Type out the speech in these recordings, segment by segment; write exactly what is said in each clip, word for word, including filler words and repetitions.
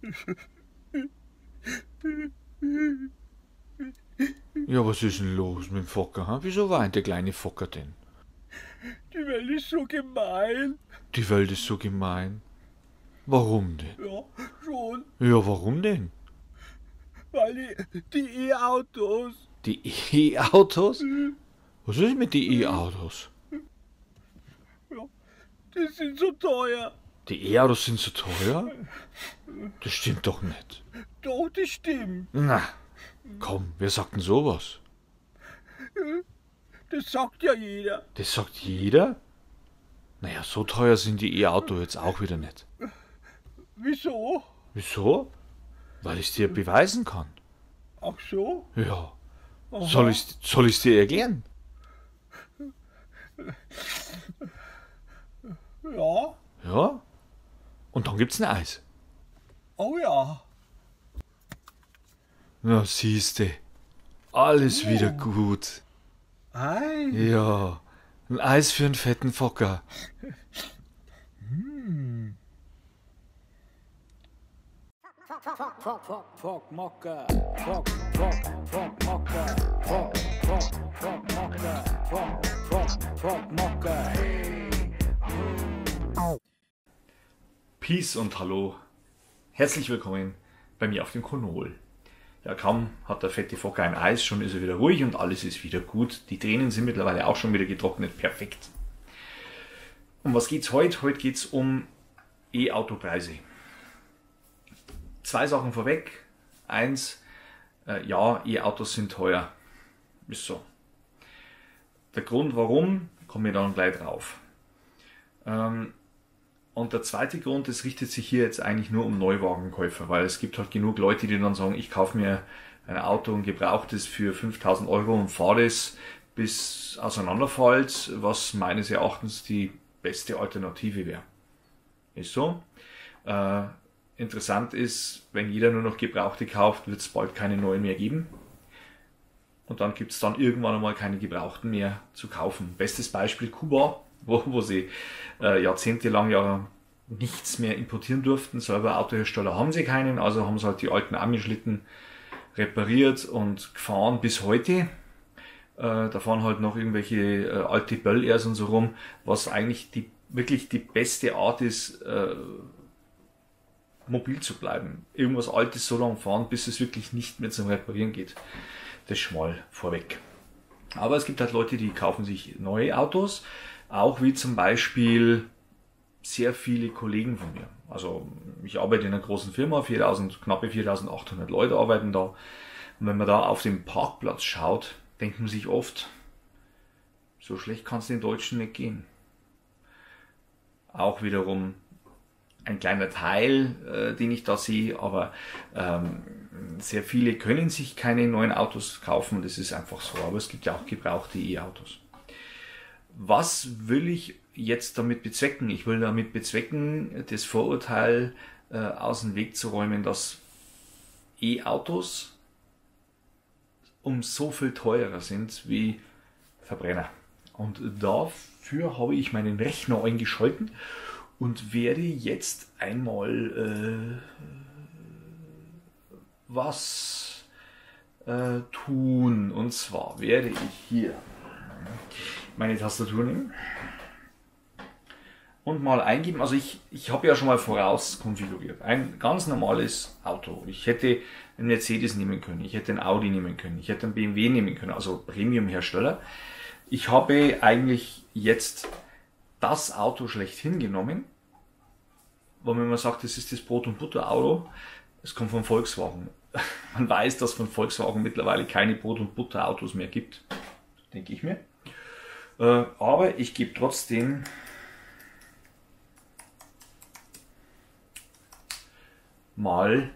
Ja, was ist denn los mit dem Focker? Hm? Wieso weint der kleine Focker denn? Die Welt ist so gemein. Die Welt ist so gemein. Warum denn? Ja, schon. Ja, warum denn? Weil die, die E-Autos. Die E-Autos? Was ist mit den E-Autos? Ja, die sind so teuer. Die E-Autos sind so teuer? Das stimmt doch nicht. Doch, das stimmt. Na, komm, wer sagt denn sowas? Das sagt ja jeder. Das sagt jeder? Naja, so teuer sind die E-Autos jetzt auch wieder nicht. Wieso? Wieso? Weil ich dir beweisen kann. Ach so? Ja. Aha. Soll ich soll ich's dir erklären? Ja. Ja? Und dann gibt's ein Eis. Oh ja. Na, siehste. Alles Oh. wieder gut. Eis. Ja. Ein Eis für einen fetten Focker. Hm. Fuck, fuck, fuck, fuck, Mocke. Fuck, fuck, fuck, Mocke. Fuck, fuck, fuck, Mocke. Fuck, fuck, fuck, Mocke. Hey. Peace und Hallo. Herzlich willkommen bei mir auf dem Kanal. Ja, kaum hat der fette Focker ein Eis, schon ist er wieder ruhig und alles ist wieder gut. Die Tränen sind mittlerweile auch schon wieder getrocknet. Perfekt. Um was geht's heute? Heute geht's um E-Auto-Preise. Zwei Sachen vorweg. Eins, äh, ja, E-Autos sind teuer. Ist so. Der Grund warum, komme ich dann gleich drauf. Ähm, und der zweite Grund, das richtet sich hier jetzt eigentlich nur um Neuwagenkäufer, weil es gibt halt genug Leute, die dann sagen, ich kaufe mir ein Auto und gebrauche das für fünftausend Euro und fahre das bis auseinanderfällt, was meines Erachtens die beste Alternative wäre. Ist so. Äh, Interessant ist, wenn jeder nur noch Gebrauchte kauft, wird es bald keine neuen mehr geben. Und dann gibt es dann irgendwann einmal keine Gebrauchten mehr zu kaufen. Bestes Beispiel Kuba, wo, wo sie äh, jahrzehntelang ja nichts mehr importieren durften. Selber Autohersteller haben sie keinen, also haben sie halt die alten Ami-Schlitten repariert und gefahren bis heute. Äh, da fahren halt noch irgendwelche äh, alte Böll-Airs und so rum, was eigentlich die wirklich die beste Art ist, äh, mobil zu bleiben. Irgendwas Altes so lange fahren, bis es wirklich nicht mehr zum Reparieren geht. Das schmal vorweg. Aber es gibt halt Leute, die kaufen sich neue Autos, auch wie zum Beispiel sehr viele Kollegen von mir. Also ich arbeite in einer großen Firma, viertausend, knappe viertausendachthundert Leute arbeiten da. Und wenn man da auf den Parkplatz schaut, denkt man sich oft, so schlecht kann es den Deutschen nicht gehen. Auch wiederum ein kleiner Teil, äh, den ich da sehe, aber ähm, sehr viele können sich keine neuen Autos kaufen, das ist einfach so, aber es gibt ja auch gebrauchte E-Autos. Was will ich jetzt damit bezwecken? Ich will damit bezwecken, das Vorurteil äh, aus dem Weg zu räumen, dass E-Autos um so viel teurer sind wie Verbrenner. Und dafür habe ich meinen Rechner eingeschalten und werde jetzt einmal äh, was äh, tun. Und zwar werde ich hier meine Tastatur nehmen und mal eingeben. Also ich, ich habe ja schon mal voraus konfiguriert. Ein ganz normales Auto. Ich hätte einen Mercedes nehmen können, ich hätte einen Audi nehmen können, ich hätte einen B M W nehmen können, also Premium-Hersteller. Ich habe eigentlich jetzt das Auto schlechthin genommen, weil wenn man sagt, das ist das Brot- und Butter-Auto, es kommt von Volkswagen. Man weiß, dass von Volkswagen mittlerweile keine Brot- und Butter-Autos mehr gibt, denke ich mir. Aber ich gebe trotzdem mal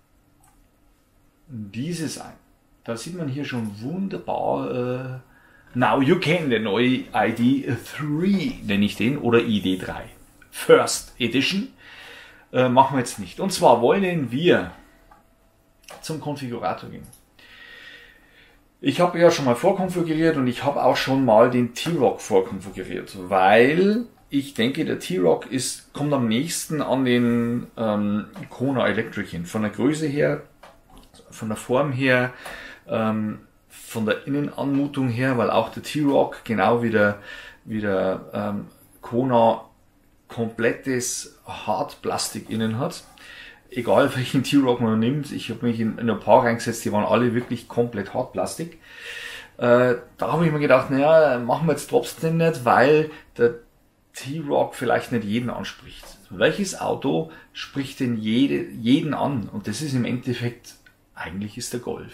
dieses ein. Da sieht man hier schon wunderbar... Äh, Now you can, der neue I D drei nenne ich den, oder I D drei. First Edition. Äh, machen wir jetzt nicht. Und zwar wollen wir zum Konfigurator gehen. Ich habe ja schon mal vorkonfiguriert und ich habe auch schon mal den T-Rock vorkonfiguriert, weil ich denke, der T-Roc ist, kommt am nächsten an den ähm, Kona Electric hin. Von der Größe her, von der Form her, ähm, von der Innenanmutung her, weil auch der T-Roc, genau wie der, wie der ähm, Kona, komplettes Hartplastik innen hat. Egal welchen T-Roc man nimmt, ich habe mich in, in ein paar reingesetzt, die waren alle wirklich komplett Hartplastik. Äh, da habe ich mir gedacht, naja, machen wir jetzt trotzdem nicht, weil der T-Roc vielleicht nicht jeden anspricht. Welches Auto spricht denn jede, jeden an? Und das ist im Endeffekt, eigentlich ist der Golf.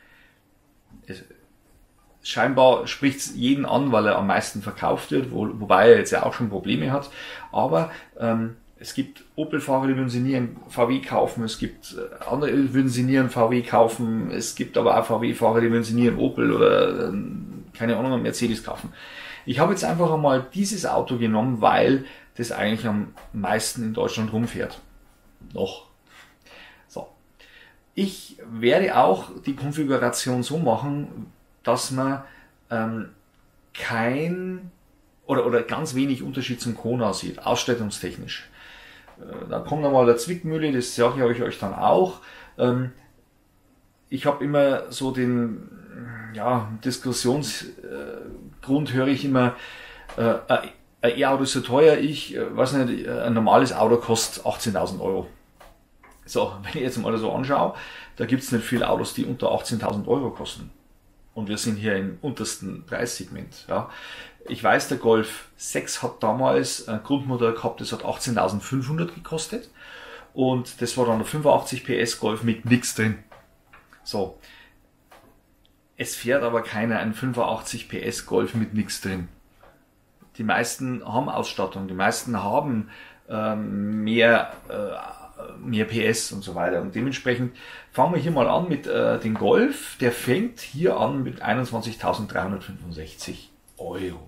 Es, scheinbar spricht es jeden an, weil er am meisten verkauft wird, wo, wobei er jetzt ja auch schon Probleme hat. Aber ähm, es gibt Opel-Fahrer, die würden sie nie einen V W kaufen. Es gibt andere, die würden sie nie einen V W kaufen. Es gibt aber auch V W-Fahrer, die würden sie nie einen Opel oder keine Ahnung, einen Mercedes kaufen. Ich habe jetzt einfach einmal dieses Auto genommen, weil das eigentlich am meisten in Deutschland rumfährt. Noch. So. Ich werde auch die Konfiguration so machen, dass man ähm, kein oder, oder ganz wenig Unterschied zum Kona sieht, ausstattungstechnisch. Äh, da kommt nochmal der Zwickmühle, das sage ich euch dann auch. Ähm, ich habe immer so den ja, Diskussionsgrund, äh, höre ich immer, äh, ein E-Auto ist so teuer, ich äh, weiß nicht, ein normales Auto kostet achtzehntausend Euro. So, wenn ich jetzt mal so anschaue, da gibt es nicht viele Autos, die unter achtzehntausend Euro kosten. Und wir sind hier im untersten Preissegment. Ja. Ich weiß, der Golf sechs hat damals ein Grundmodell gehabt, das hat achtzehntausendfünfhundert gekostet. Und das war dann der fünfundachtzig P S Golf mit nichts drin. So. Es fährt aber keiner einen fünfundachtzig P S Golf mit nichts drin. Die meisten haben Ausstattung, die meisten haben ähm, mehr, äh, mehr P S und so weiter. Und dementsprechend fangen wir hier mal an mit äh, dem Golf. Der fängt hier an mit einundzwanzigtausenddreihundertfünfundsechzig Euro.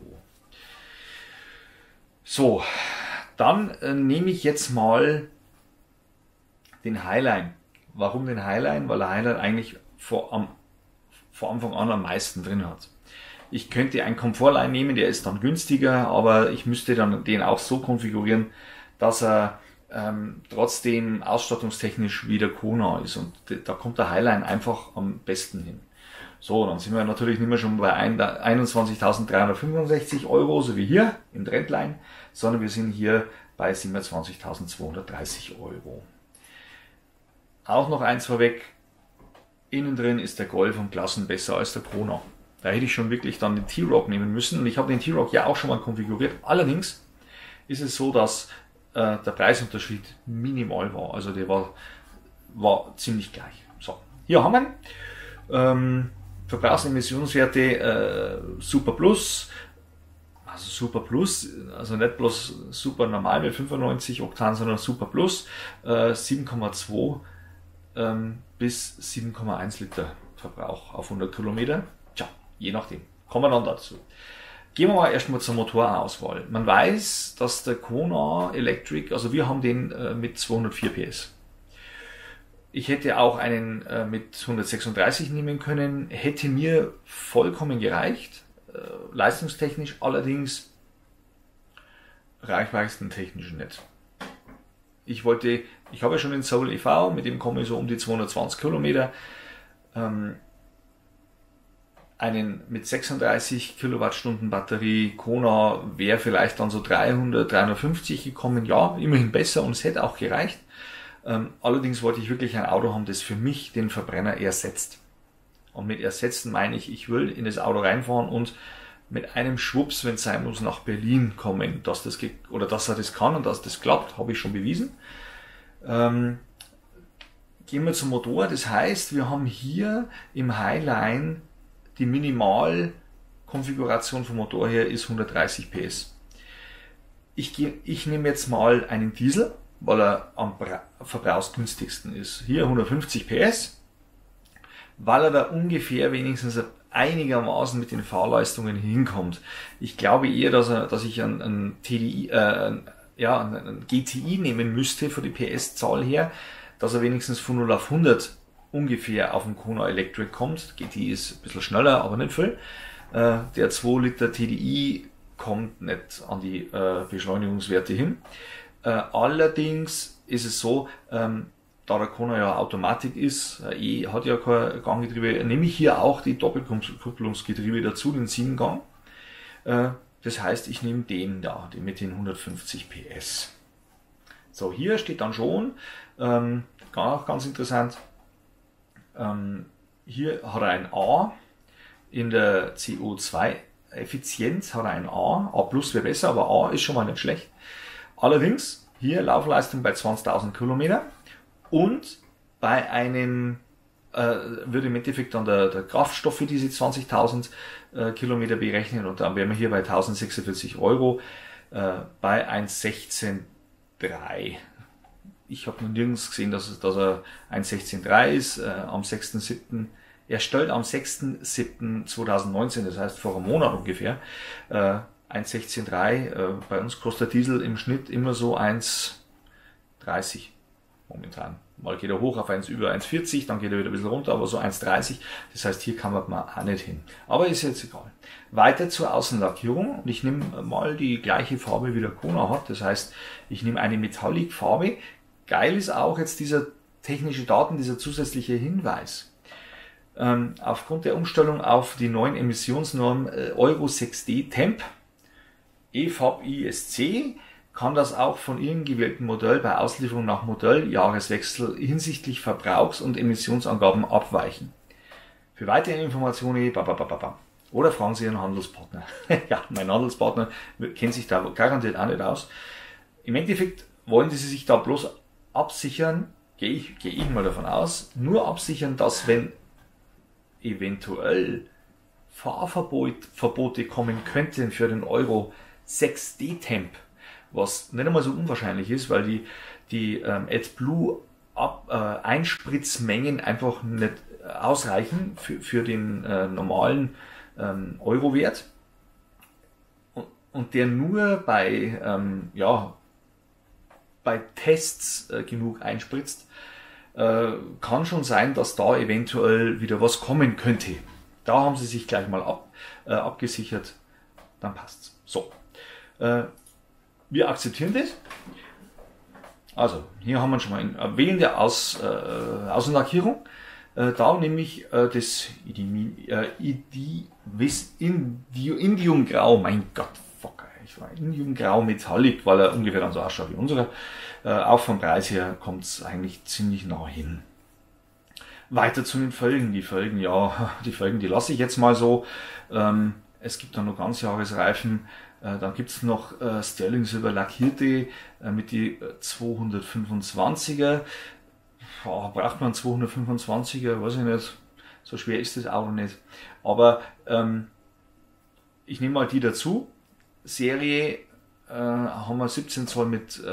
So, dann äh, nehme ich jetzt mal den Highline. Warum den Highline? Weil der Highline eigentlich vor, am, vor Anfang an am meisten drin hat. Ich könnte einen Komfortline nehmen, der ist dann günstiger, aber ich müsste dann den auch so konfigurieren, dass er ähm, trotzdem ausstattungstechnisch wie der Kona ist. Und da kommt der Highline einfach am besten hin. So, dann sind wir natürlich nicht mehr schon bei einundzwanzigtausenddreihundertfünfundsechzig Euro, so wie hier im Trendline, sondern wir sind hier bei siebenundzwanzigtausendzweihundertdreißig Euro. Auch noch eins vorweg, innen drin ist der Golf um Klassen besser als der Kona. Da hätte ich schon wirklich dann den T-Roc nehmen müssen und ich habe den T-Roc ja auch schon mal konfiguriert. Allerdings ist es so, dass äh, der Preisunterschied minimal war, also der war, war ziemlich gleich. So, hier haben wir ihn. Ähm, Verbrauchsemissionswerte äh, Super Plus, also Super Plus, also nicht bloß Super normal mit fünfundneunzig Oktan, sondern Super Plus, äh, sieben Komma zwei ähm, bis sieben Komma eins Liter Verbrauch auf hundert Kilometer. Tja, je nachdem. Kommen wir dann dazu. Gehen wir mal erstmal zur Motorauswahl. Man weiß, dass der Kona Electric, also wir haben den äh, mit zweihundertvier P S. Ich hätte auch einen äh, mit hundertsechsunddreißig nehmen können, hätte mir vollkommen gereicht, äh, leistungstechnisch, allerdings reichweitentechnisch nicht. Ich wollte, ich habe ja schon den Soul E V, mit dem komme ich so um die zweihundertzwanzig Kilometer, ähm, einen mit sechsunddreißig Kilowattstunden Batterie, Kona wäre vielleicht dann so dreihundert, dreihundertfünfzig gekommen, ja, immerhin besser und es hätte auch gereicht. Ähm, allerdings wollte ich wirklich ein Auto haben, das für mich den Verbrenner ersetzt. Und mit ersetzen meine ich, ich will in das Auto reinfahren und mit einem Schwupps, wenn es sein muss, nach Berlin kommen. Dass das oder dass er das kann und dass das klappt, habe ich schon bewiesen. Ähm, gehen wir zum Motor. Das heißt, wir haben hier im Highline die Minimalkonfiguration vom Motor her ist hundertdreißig P S. Ich, gehe, ich nehme jetzt mal einen Diesel, weil er am verbrauchsgünstigsten ist. Hier hundertfünfzig P S, weil er da ungefähr wenigstens einigermaßen mit den Fahrleistungen hinkommt. Ich glaube eher, dass, er, dass ich einen, einen, T D I, äh, ja, einen G T I nehmen müsste für die P S-Zahl her, dass er wenigstens von null auf hundert ungefähr auf den Kona Electric kommt. G T I ist ein bisschen schneller, aber nicht viel. Äh, der zwei Liter T D I kommt nicht an die äh, Beschleunigungswerte hin. Äh, allerdings ist es so, ähm, da der Kona ja Automatik ist, äh, E hat ja kein Ganggetriebe, nehme ich hier auch die Doppelkupplungsgetriebe dazu, den Siebengang. Äh, das heißt, ich nehme den da, den mit den hundertfünfzig P S. So, hier steht dann schon, ähm, auch ganz interessant, ähm, hier hat er ein A, in der C O zwei Effizienz hat er ein A, A plus wäre besser, aber A ist schon mal nicht schlecht. Allerdings, hier Laufleistung bei zwanzigtausend Kilometer und bei einem, äh, würde im Endeffekt dann der, der Kraftstoff für diese zwanzigtausend äh, Kilometer berechnen und dann wären wir hier bei tausendsechsundvierzig Euro äh, bei eins sechzehn Komma drei. Ich habe noch nirgends gesehen, dass, es, dass er eins sechzehn Komma drei ist, äh, am sechsten siebten Er stellt am sechsten siebten zweitausendneunzehn, das heißt vor einem Monat ungefähr, äh, eins sechzehn Komma drei. Äh, bei uns kostet Diesel im Schnitt immer so eins dreißig momentan. Mal geht er hoch auf eins über eins vierzig, dann geht er wieder ein bisschen runter, aber so eins dreißig. Das heißt, hier kann man mal auch nicht hin. Aber ist jetzt egal. Weiter zur Außenlackierung. Und ich nehme mal die gleiche Farbe wie der Kona hat. Das heißt, ich nehme eine Metallic-Farbe. Geil ist auch jetzt dieser technische Daten, dieser zusätzliche Hinweis. Ähm, aufgrund der Umstellung auf die neuen Emissionsnorm äh, Euro sechs D Temp E F A B I S C kann das auch von Ihrem gewählten Modell bei Auslieferung nach Modelljahreswechsel hinsichtlich Verbrauchs- und Emissionsangaben abweichen. Für weitere Informationen bababababa. Oder fragen Sie Ihren Handelspartner. Ja, mein Handelspartner kennt sich da garantiert auch nicht aus. Im Endeffekt wollen Sie sich da bloß absichern, gehe ich, gehe ich mal davon aus, nur absichern, dass wenn eventuell Fahrverbote kommen könnten für den Euro sechs D Temp, was nicht einmal so unwahrscheinlich ist, weil die, die ähm, AdBlue Ab, äh, Einspritzmengen einfach nicht ausreichen für, für den äh, normalen ähm, Euro-Wert und, und der nur bei, ähm, ja, bei Tests äh, genug einspritzt, äh, kann schon sein, dass da eventuell wieder was kommen könnte. Da haben sie sich gleich mal ab, äh, abgesichert, dann passt's. So, äh, wir akzeptieren das. Also, hier haben wir schon mal ein Wählen der Aus, äh, Außenlackierung. Äh, da nehme ich äh, das Idi, äh, Idi, Indi, Indium Grau, mein Gott, fuck, ich war Indium Grau Metallic, weil er ungefähr dann so ausschaut wie unsere. Äh, auch vom Preis her kommt es eigentlich ziemlich nah hin. Weiter zu den Felgen. Die Felgen, ja, die Felgen, die lasse ich jetzt mal so. Ähm, es gibt dann noch Ganzjahresreifen. Äh, dann gibt es noch äh, Sterling Silber lackierte äh, mit die zweihundertfünfundzwanziger. Oh, braucht man zweihundertfünfundzwanziger? Weiß ich nicht. So schwer ist das auch nicht. Aber ähm, ich nehme mal die dazu. Serie äh, haben wir siebzehn Zoll mit, äh,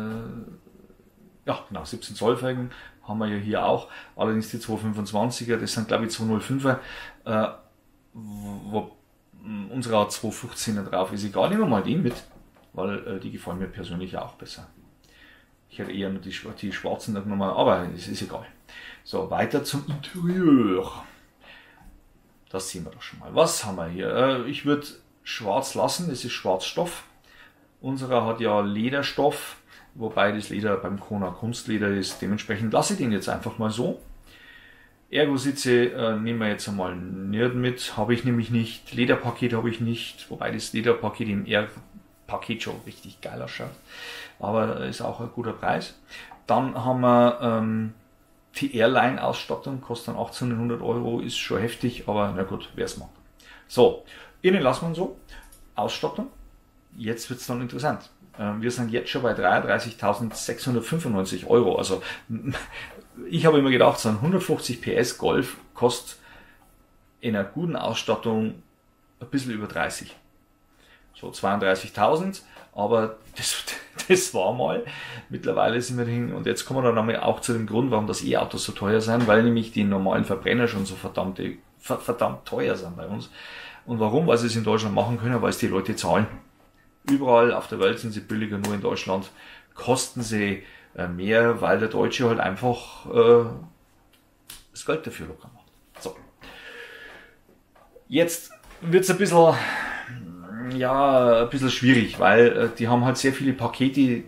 ja genau, siebzehn Zoll Felgen haben wir ja hier auch. Allerdings die zweihundertfünfundzwanziger, das sind glaube ich zweihundertfünfer. Äh, wo, unsere hat zweihundertfünfzehner drauf, ist egal, nehmen wir mal den mit, weil äh, die gefallen mir persönlich auch besser. Ich hätte eher nur die, die schwarzen genommen, aber es ist egal. So, weiter zum Interieur. Das sehen wir doch schon mal. Was haben wir hier? Äh, ich würde schwarz lassen, das ist Schwarzstoff. Unserer hat ja Lederstoff, wobei das Leder beim Kona Kunstleder ist. Dementsprechend lasse ich den jetzt einfach mal so. Ergo-Sitze äh, nehmen wir jetzt einmal nicht mit, habe ich nämlich nicht. Lederpaket habe ich nicht, wobei das Lederpaket im R-Paket schon richtig geil ausschaut. Aber ist auch ein guter Preis. Dann haben wir ähm, die Airline-Ausstattung, kostet dann achtzehnhundert Euro, ist schon heftig, aber na gut, wer es mag. So, innen lassen wir so. Ausstattung. Jetzt wird es dann interessant. Ähm, wir sind jetzt schon bei dreiunddreißigtausendsechshundertfünfundneunzig Euro. Also ich habe immer gedacht, so ein hundertfünfzig P S Golf kostet in einer guten Ausstattung ein bisschen über dreißig. So zweiunddreißigtausend, aber das, das war mal. Mittlerweile sind wir hin und jetzt kommen wir dann auch zu dem Grund, warum das E-Autos so teuer sind, weil nämlich die normalen Verbrenner schon so verdammt, verdammt teuer sind bei uns. Und warum? Weil sie es in Deutschland machen können, weil es die Leute zahlen. Überall auf der Welt sind sie billiger, nur in Deutschland kosten sie mehr, weil der Deutsche halt einfach äh, das Geld dafür locker macht. So. Jetzt wird es ein bisschen, Ja, ein bisschen schwierig, weil äh, die haben halt sehr viele Pakete,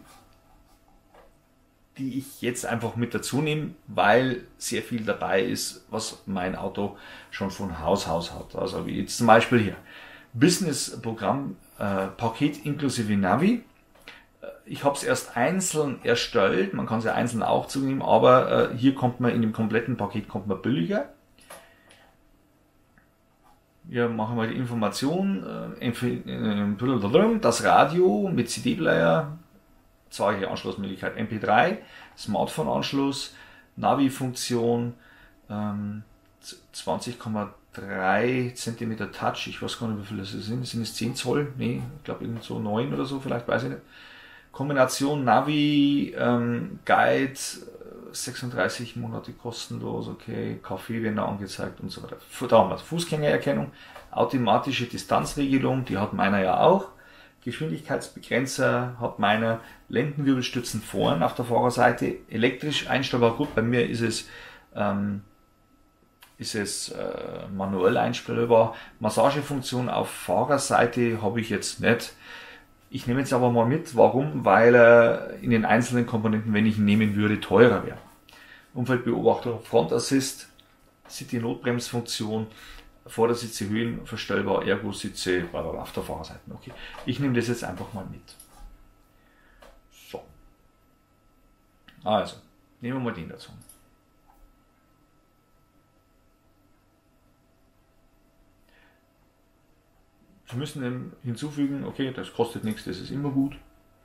die ich jetzt einfach mit dazu nehme, weil sehr viel dabei ist, was mein Auto schon von Haus aus hat. Also wie jetzt zum Beispiel hier, Business-Programm, äh, Paket inklusive Navi. Ich habe es erst einzeln erstellt, man kann es ja einzeln auch zunehmen, aber äh, hier kommt man in dem kompletten Paket kommt man billiger. Wir machen mal die Information, äh, das Radio mit C D-Player, zahlreiche Anschlussmöglichkeit, M P drei, Smartphone-Anschluss, Navi-Funktion, ähm, zwanzig Komma drei Zentimeter Touch, ich weiß gar nicht, wie viel das sind, sind es zehn Zoll? Nee, ich glaube irgend so neun oder so, vielleicht, weiß ich nicht. Kombination Navi, ähm, Guide, sechsunddreißig Monate kostenlos, okay, Kaffee werden da angezeigt und so weiter. Da haben wir Fußgängererkennung, automatische Distanzregelung, die hat meiner ja auch. Geschwindigkeitsbegrenzer hat meiner, Lendenwirbelstützen vorn auf der Fahrerseite, elektrisch einstellbar, gut, bei mir ist es, ähm, ist es äh, manuell einstellbar. Massagefunktion auf Fahrerseite habe ich jetzt nicht. Ich nehme jetzt aber mal mit, warum? Weil er in den einzelnen Komponenten, wenn ich ihn nehmen würde, teurer wäre. Umfeldbeobachtung, Front Assist, City-Notbremsfunktion, Vordersitze höhenverstellbar, Ergo-Sitze auf der Fahrerseite. Okay. Ich nehme das jetzt einfach mal mit. So. Also, nehmen wir mal den dazu. Sie müssen dann hinzufügen, okay, das kostet nichts, das ist immer gut.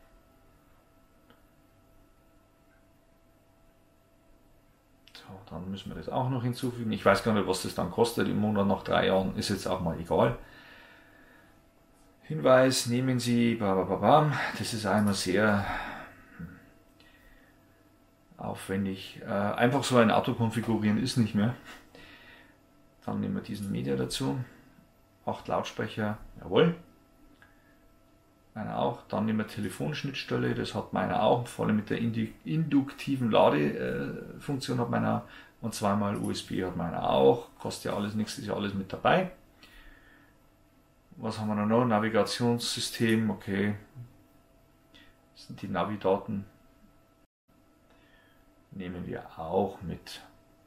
So, dann müssen wir das auch noch hinzufügen. Ich weiß gar nicht, was das dann kostet im Monat nach drei Jahren, ist jetzt auch mal egal. Hinweis, nehmen Sie, bababam, das ist einmal sehr aufwendig. Äh, einfach so ein Auto konfigurieren ist nicht mehr. Dann nehmen wir diesen Media dazu. acht Lautsprecher, jawohl. Meiner auch. Dann nehmen wir Telefonschnittstelle, das hat meiner auch, vor allem mit der induktiven Ladefunktion hat meiner und zweimal U S B hat meiner auch. Kostet ja alles nichts, ist ja alles mit dabei. Was haben wir noch? Navigationssystem, okay. Das sind die Navi-Daten. Nehmen wir auch mit.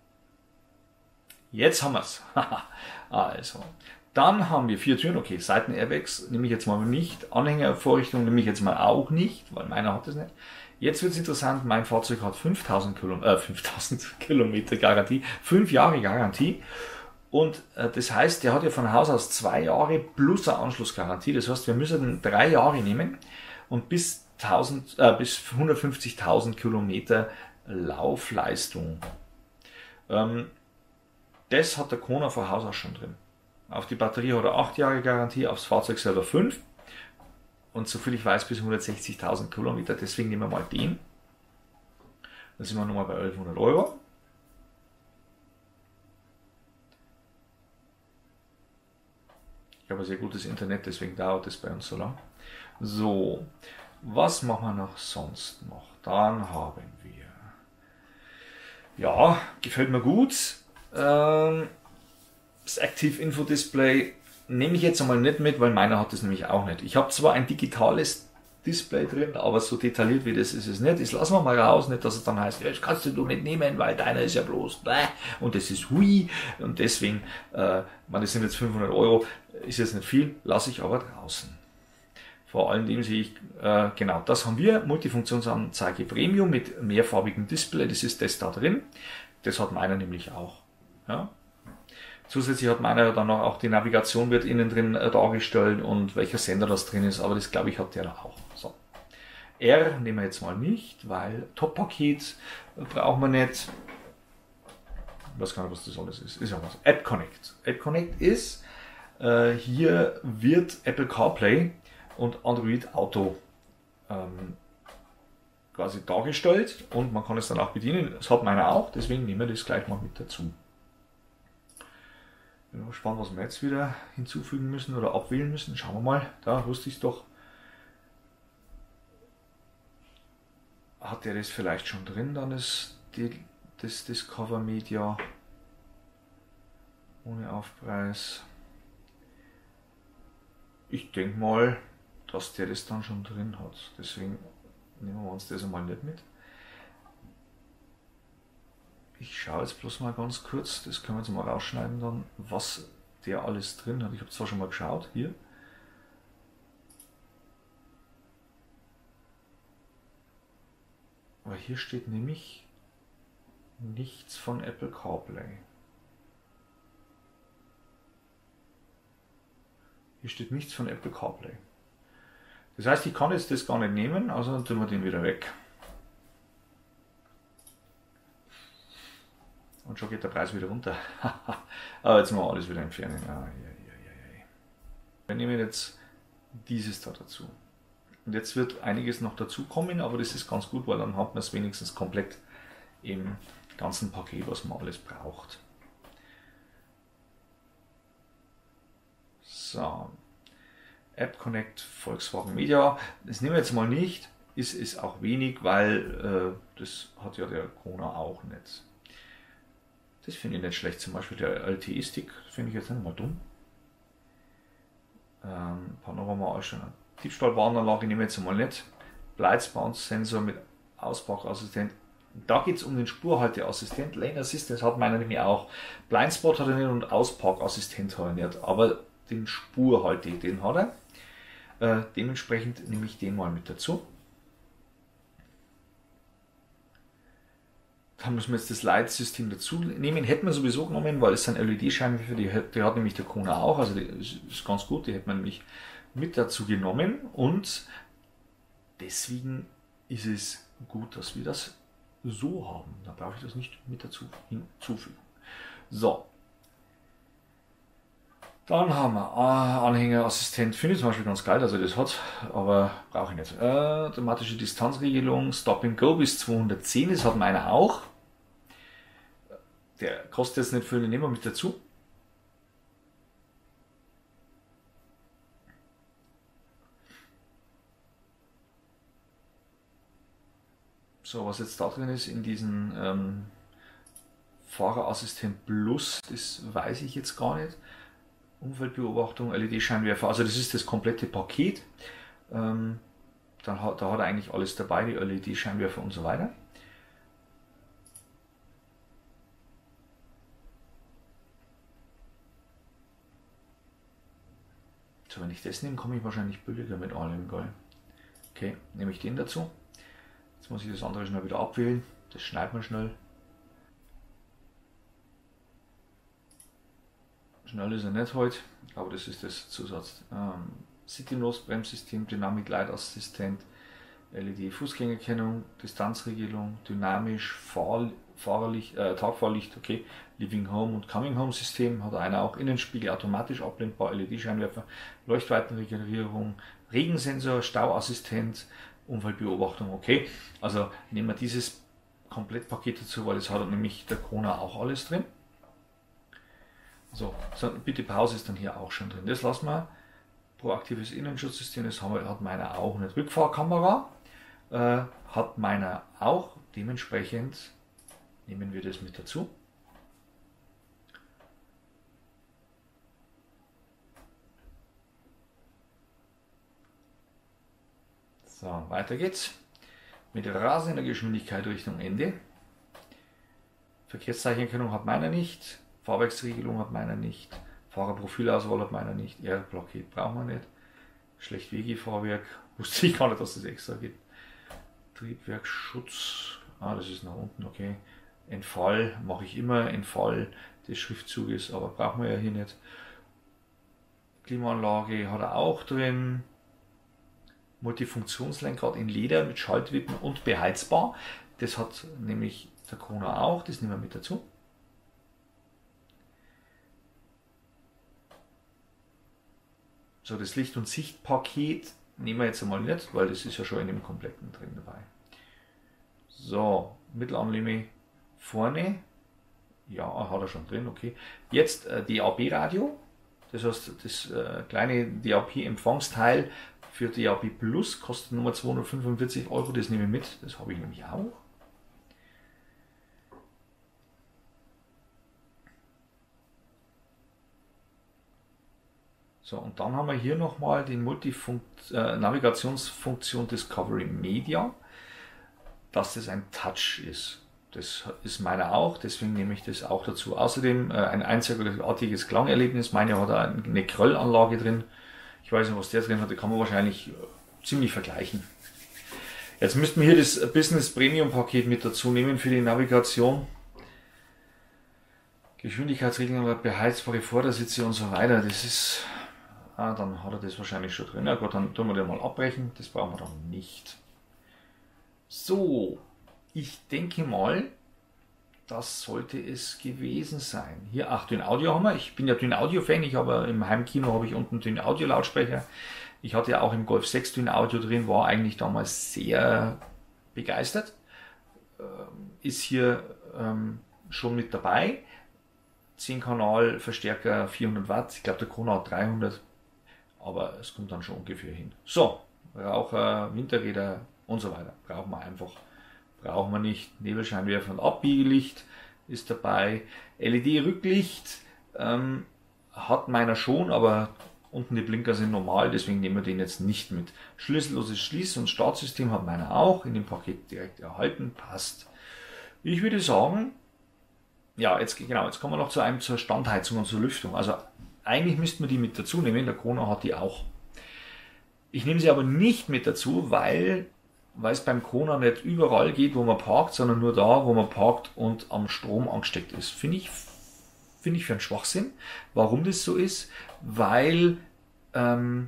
Jetzt haben wir es. Also. Dann haben wir vier Türen, okay, Seiten-Airbags nehme ich jetzt mal nicht, Anhängervorrichtung nehme ich jetzt mal auch nicht, weil meiner hat es nicht. Jetzt wird es interessant, mein Fahrzeug hat fünftausend Kilometer, äh, fünftausend Kilometer Garantie, fünf Jahre Garantie und äh, das heißt, der hat ja von Haus aus zwei Jahre plus eine Anschlussgarantie, das heißt, wir müssen drei Jahre nehmen und bis, tausend, äh, bis hundertfünfzigtausend Kilometer Laufleistung. Ähm, das hat der Kona von Haus aus schon drin. Auf die Batterie hat er acht Jahre Garantie, aufs Fahrzeug selber fünf. Und soviel ich weiß, bis hundertsechzigtausend Kilometer. Deswegen nehmen wir mal den. Dann sind wir nochmal bei elfhundert Euro. Ich habe ein sehr gutes Internet, deswegen dauert es bei uns so lang. So, was machen wir noch sonst noch? Dann haben wir, ja, gefällt mir gut. Ähm, Das Active Info Display nehme ich jetzt einmal nicht mit, weil meiner hat das nämlich auch nicht. Ich habe zwar ein digitales Display drin, aber so detailliert wie das ist es nicht. Das lassen wir mal raus, nicht, dass es dann heißt, ja, das kannst du nicht nehmen, weil deiner ist ja bloß bäh, und das ist hui und deswegen, äh, man, das sind jetzt fünfhundert Euro, ist jetzt nicht viel, lasse ich aber draußen. Vor allem dem sehe ich, äh, genau, das haben wir, Multifunktionsanzeige Premium mit mehrfarbigem Display, das ist das da drin. Das hat meiner nämlich auch. Ja. Zusätzlich hat meiner dann noch auch die Navigation wird innen drin äh, dargestellt und welcher Sender das drin ist, aber das glaube ich hat der da auch. So. R nehmen wir jetzt mal nicht, weil Top-Paket brauchen wir nicht. Ich weiß gar nicht, was das alles ist. Ist ja was. App Connect. App Connect ist, äh, hier wird Apple CarPlay und Android Auto ähm, quasi dargestellt und man kann es dann auch bedienen. Das hat meiner auch, deswegen nehmen wir das gleich mal mit dazu. Bin gespannt, was wir jetzt wieder hinzufügen müssen oder abwählen müssen. Schauen wir mal. Da wusste ich es doch. Hat der das vielleicht schon drin? Dann ist die, das Discover Media ohne Aufpreis. ich denke mal, dass der das dann schon drin hat. Deswegen nehmen wir uns das einmal nicht mit. Ich schaue jetzt bloß mal ganz kurz, das können wir jetzt mal rausschneiden dann, was der alles drin hat. Ich habe zwar schon mal geschaut, hier. Aber hier steht nämlich nichts von Apple CarPlay. Hier steht nichts von Apple CarPlay. Das heißt, ich kann jetzt das gar nicht nehmen, also dann tun wir den wieder weg. Und schon geht der Preis wieder runter. Aber jetzt mal alles wieder entfernen. Ah, ja, ja, ja, ja. Wir nehmen jetzt dieses da dazu. Und jetzt wird einiges noch dazu kommen, aber das ist ganz gut, weil dann hat man es wenigstens komplett im ganzen Paket, was man alles braucht. So. App Connect Volkswagen Media. Das nehmen wir jetzt mal nicht. Ist, ist auch wenig, weil äh, das hat ja der Kona auch nicht. Das finde ich nicht schlecht. Zum Beispiel der L T E-Stick finde ich jetzt nicht mal dumm. Ähm, Panorama-Ausstellung. Diebstahlwarnanlage nehmen wir jetzt mal nicht. Blitzbounce-Sensor mit Auspackassistent. Da geht es um den Spurhalteassistent. Lane Assist, das hat meiner nämlich auch. Blindspot hat er nicht und Ausparkassistent hat er nicht. Aber den Spurhalte, den hat er. Äh, dementsprechend nehme ich den mal mit dazu. Dann müssen wir jetzt das Leitsystem dazu nehmen. Hätten wir sowieso genommen, weil es sind L E D-Scheinwerfer, die, die hat nämlich der Kona auch. Also die ist ganz gut, die hätte man nämlich mit dazu genommen. Und deswegen ist es gut, dass wir das so haben. Da brauche ich das nicht mit dazu hinzufügen. So. Dann haben wir äh, Anhängerassistent. Finde ich zum Beispiel ganz geil, dass er das hat, aber brauche ich nicht. Äh, automatische Distanzregelung, Stop and Go bis zweihundertzehn, das hat meiner auch. Der kostet jetzt nicht viel, den nehmen wir mit dazu. So, was jetzt da drin ist in diesem ähm, Fahrerassistent Plus, das weiß ich jetzt gar nicht. Umfeldbeobachtung, L E D-Scheinwerfer, also das ist das komplette Paket. Ähm, dann hat, da hat er eigentlich alles dabei, die L E D-Scheinwerfer und so weiter. So, wenn ich das nehme, komme ich wahrscheinlich billiger mit allem, geil. Okay, nehme ich den dazu. Jetzt muss ich das andere schnell wieder abwählen. Das schneidet man schnell. Schnell ist er nicht heute, aber das ist das Zusatz. Ähm, City-Nose-Bremssystem, Dynamik-Leitassistent, L E D-Fußgängerkennung, Distanzregelung, dynamisch Fahr Fahrerlicht, äh, Tagfahrlicht, okay, Living Home und Coming Home System, hat einer auch Innenspiegel, automatisch abblendbar, L E D-Scheinwerfer, Leuchtweitenregulierung, Regensensor, Stauassistent, Umweltbeobachtung, okay. Also nehmen wir dieses Komplettpaket dazu, weil es hat nämlich der Kona auch alles drin. So, so, bitte Pause ist dann hier auch schon drin. Das lassen wir. Proaktives Innenschutzsystem, das haben wir, hat meiner auch nicht. Rückfahrkamera äh, hat meiner auch. Dementsprechend nehmen wir das mit dazu. So, weiter geht's. Mit rasender Geschwindigkeit Richtung Ende. Verkehrszeichenerkennung hat meiner nicht. Fahrwerksregelung hat meiner nicht. Fahrerprofilauswahl hat meiner nicht. R-Blockade brauchen wir nicht. Schlechtwegefahrwerk. Wusste ich gar nicht, dass es das extra gibt. Triebwerksschutz. Ah, das ist nach unten, okay. Entfall mache ich immer. Entfall des Schriftzuges, aber brauchen wir ja hier nicht. Klimaanlage hat er auch drin. Multifunktionslenkrad in Leder mit Schaltwippen und beheizbar. Das hat nämlich der Kona auch. Das nehmen wir mit dazu. So, das Licht- und Sichtpaket nehmen wir jetzt einmal nicht, weil das ist ja schon in dem kompletten drin dabei. So, Mittelarmlehne vorne. Ja, hat er schon drin, okay. Jetzt äh, D A B-Radio. Das heißt, das äh, kleine D A B-Empfangsteil für D A B Plus kostet Nummer zweihundertfünfundvierzig Euro. Das nehme ich mit. Das habe ich nämlich auch. So, und dann haben wir hier nochmal die Multifunkt äh, Navigationsfunktion Discovery Media, dass das ein Touch ist. Das ist meiner auch, deswegen nehme ich das auch dazu. Außerdem äh, ein einzigartiges Klangerlebnis. Meine hat eine Kröllanlage drin. Ich weiß nicht, was der drin hat, die kann man wahrscheinlich äh, ziemlich vergleichen. Jetzt müssten wir hier das Business Premium Paket mit dazu nehmen für die Navigation. Geschwindigkeitsregelung, beheizbare Vordersitze und so weiter. Das ist, ah, dann hat er das wahrscheinlich schon drin. Na gut, dann tun wir den mal abbrechen. Das brauchen wir dann nicht. So, ich denke mal, das sollte es gewesen sein. Hier, ach, Dyn Audio haben wir. Ich bin ja Dyn Audio Fan. Ich habe im Heimkino habe ich unten Dyn Audio Lautsprecher. Ich hatte ja auch im Golf sechs Dyn Audio drin, war eigentlich damals sehr begeistert. Ist hier ähm, schon mit dabei. zehn Kanal Verstärker, vierhundert Watt. Ich glaube, der Kona hat dreihundert. Aber es kommt dann schon ungefähr hin. So, Raucher, Winterräder und so weiter. Brauchen wir einfach. Brauchen wir nicht. Nebelscheinwerfer und Abbiegelicht ist dabei. L E D-Rücklicht ähm, hat meiner schon, aber unten die Blinker sind normal, deswegen nehmen wir den jetzt nicht mit. Schlüsselloses Schließ- und Startsystem hat meiner auch in dem Paket direkt erhalten. Passt. Ich würde sagen, ja, jetzt genau, jetzt kommen wir noch zu einem zur Standheizung und zur Lüftung. Also eigentlich müssten wir die mit dazu nehmen, der Kona hat die auch. Ich nehme sie aber nicht mit dazu, weil, weil es beim Kona nicht überall geht, wo man parkt, sondern nur da, wo man parkt und am Strom angesteckt ist. Finde ich, finde ich für einen Schwachsinn. Warum das so ist? Weil ähm,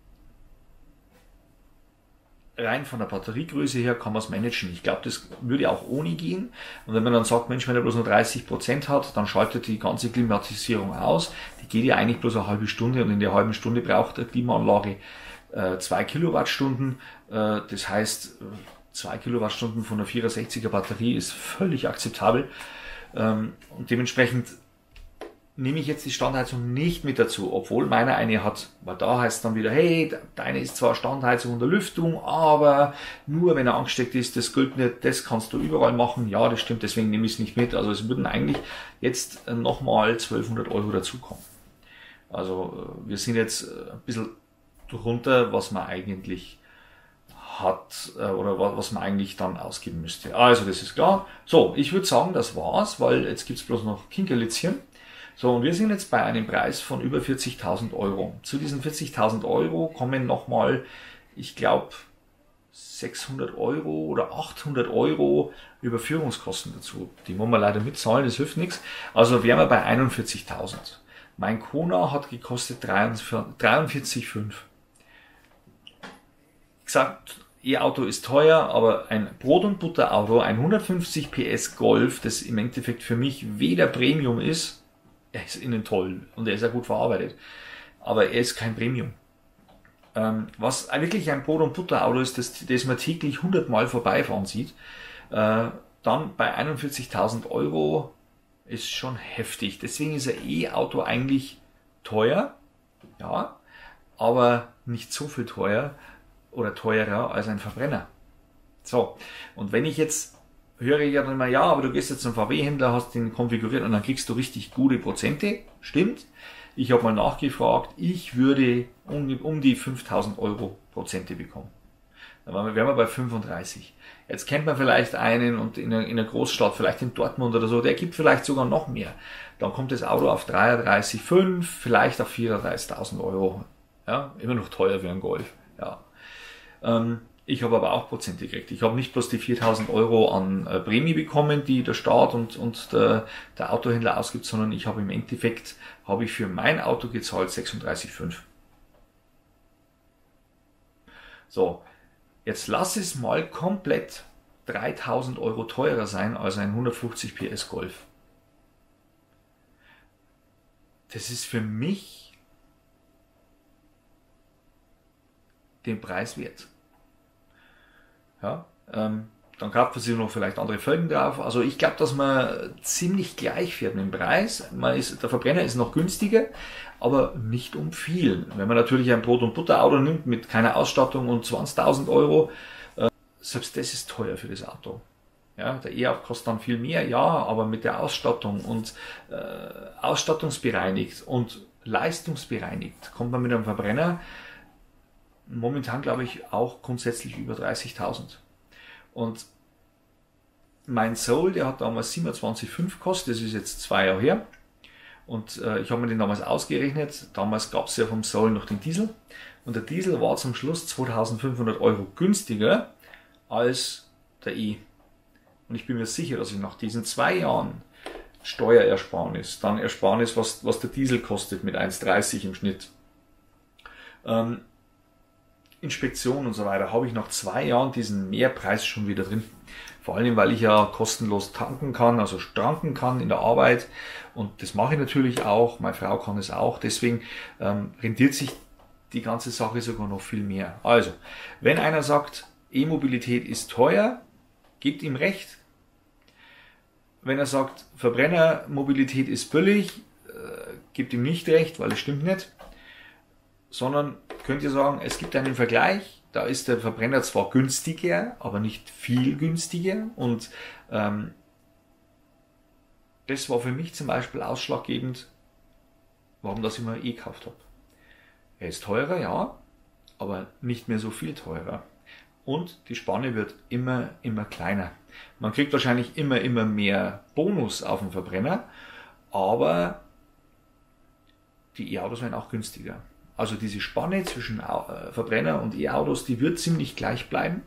rein von der Batteriegröße her kann man es managen. Ich glaube, das würde auch ohne gehen. Und wenn man dann sagt, Mensch, wenn er bloß nur dreißig Prozent hat, dann schaltet die ganze Klimatisierung aus. Die geht ja eigentlich bloß eine halbe Stunde und in der halben Stunde braucht eine Klimaanlage äh, zwei Kilowattstunden. Äh, das heißt, zwei Kilowattstunden von einer vierundsechziger Batterie ist völlig akzeptabel. Ähm, und dementsprechend nehme ich jetzt die Standheizung nicht mit dazu, obwohl meiner eine hat, weil da heißt es dann wieder, hey, deine ist zwar Standheizung unter Lüftung, aber nur wenn er angesteckt ist, das gilt nicht, das kannst du überall machen. Ja, das stimmt, deswegen nehme ich es nicht mit. Also es würden eigentlich jetzt nochmal zwölfhundert Euro dazukommen. Also wir sind jetzt ein bisschen drunter, was man eigentlich hat oder was man eigentlich dann ausgeben müsste. Also das ist klar. So, ich würde sagen, das war's, weil jetzt gibt es bloß noch Kinkerlitzchen. So, und wir sind jetzt bei einem Preis von über vierzigtausend Euro. Zu diesen vierzigtausend Euro kommen nochmal, ich glaube, sechshundert Euro oder achthundert Euro Überführungskosten dazu. Die muss man leider mitzahlen, das hilft nichts. Also wären wir bei einundvierzigtausend. Mein Kona hat gekostet dreiundvierzig Komma fünf. Wie gesagt, E-Auto ist teuer, aber ein Brot- und Butter-Auto, ein hundertfünfzig P S Golf, das im Endeffekt für mich weder Premium ist, er ist innen toll und er ist ja gut verarbeitet, aber er ist kein Premium. Ähm, was wirklich ein Brot- und Butter-Auto ist, das, das man täglich hundert Mal vorbeifahren sieht, äh, dann bei einundvierzigtausend Euro ist schon heftig. Deswegen ist ein E-Auto eigentlich teuer, ja, aber nicht so viel teuer oder teurer als ein Verbrenner. So, und wenn ich jetzt höre ich ja dann immer, ja, aber du gehst jetzt zum V W-Händler, hast den konfiguriert und dann kriegst du richtig gute Prozente. Stimmt. Ich habe mal nachgefragt, ich würde um, um die fünftausend Euro Prozente bekommen. Dann wären wir bei fünfunddreißig. Jetzt kennt man vielleicht einen und in einer, in einer Großstadt, vielleicht in Dortmund oder so, der gibt vielleicht sogar noch mehr. Dann kommt das Auto auf dreiunddreißig Komma fünf, vielleicht auf vierunddreißigtausend Euro. Ja, immer noch teuer für einen Golf. Ja. Ähm, Ich habe aber auch Prozente gekriegt. Ich habe nicht bloß die viertausend Euro an äh, Prämie bekommen, die der Staat und, und der, der Autohändler ausgibt, sondern ich habe im Endeffekt, habe ich für mein Auto gezahlt sechsunddreißig Komma fünf. So, jetzt lass es mal komplett dreitausend Euro teurer sein als ein hundertfünfzig P S Golf. Das ist für mich den Preis wert. Ja, ähm, dann kauft man sich noch vielleicht andere Felgen drauf. Also ich glaube, dass man ziemlich gleich fährt mit dem Preis. Man ist, der Verbrenner ist noch günstiger, aber nicht um viel. Wenn man natürlich ein Brot- und Butter-Auto nimmt mit keiner Ausstattung und zwanzigtausend Euro, äh, selbst das ist teuer für das Auto. Ja, der E-Auto kostet dann viel mehr, ja, aber mit der Ausstattung und äh, ausstattungsbereinigt und leistungsbereinigt kommt man mit einem Verbrenner momentan, glaube ich, auch grundsätzlich über dreißigtausend. Und mein Soul, der hat damals siebenundzwanzig Komma fünf gekostet, das ist jetzt zwei Jahre her. Und äh, ich habe mir den damals ausgerechnet. Damals gab es ja vom Soul noch den Diesel. Und der Diesel war zum Schluss zweitausendfünfhundert Euro günstiger als der E. Und ich bin mir sicher, dass ich nach diesen zwei Jahren Steuerersparnis, dann Ersparnis, was, was der Diesel kostet mit eins Komma dreißig im Schnitt, ähm, Inspektion und so weiter, habe ich nach zwei Jahren diesen Mehrpreis schon wieder drin. Vor allem, weil ich ja kostenlos tanken kann, also tanken kann in der Arbeit. Und das mache ich natürlich auch. Meine Frau kann es auch. Deswegen ähm, rentiert sich die ganze Sache sogar noch viel mehr. Also, wenn einer sagt, E-Mobilität ist teuer, gebt ihm recht. Wenn er sagt, Verbrennermobilität ist billig, äh, gebt ihm nicht recht, weil es stimmt nicht. Sondern könnt ihr sagen, es gibt einen Vergleich. Da ist der Verbrenner zwar günstiger, aber nicht viel günstiger. Und ähm, das war für mich zum Beispiel ausschlaggebend, warum das ich mir eh gekauft habe. Er ist teurer, ja, aber nicht mehr so viel teurer. Und die Spanne wird immer, immer kleiner. Man kriegt wahrscheinlich immer, immer mehr Bonus auf den Verbrenner, aber die E-Autos werden auch günstiger. Also diese Spanne zwischen Verbrenner und E-Autos, die wird ziemlich gleich bleiben.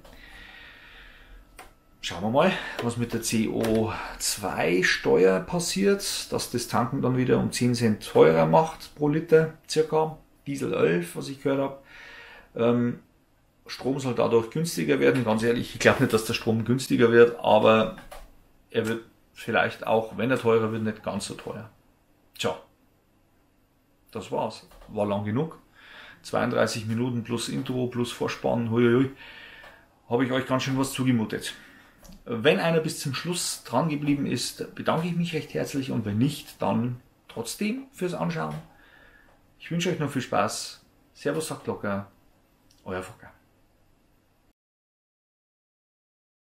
Schauen wir mal, was mit der C O zwei Steuer passiert, dass das Tanken dann wieder um zehn Cent teurer macht pro Liter, circa. Diesel elf, was ich gehört habe. Ähm, Strom soll dadurch günstiger werden. Ganz ehrlich, ich glaube nicht, dass der Strom günstiger wird, aber er wird vielleicht auch, wenn er teurer wird, nicht ganz so teuer. Tja, das war's. War lang genug. zweiunddreißig Minuten plus Intro plus Vorspann. Huiuiui. Habe ich euch ganz schön was zugemutet. Wenn einer bis zum Schluss dran geblieben ist, bedanke ich mich recht herzlich und wenn nicht, dann trotzdem fürs Anschauen. Ich wünsche euch noch viel Spaß. Servus, sagt locker, euer Fokker.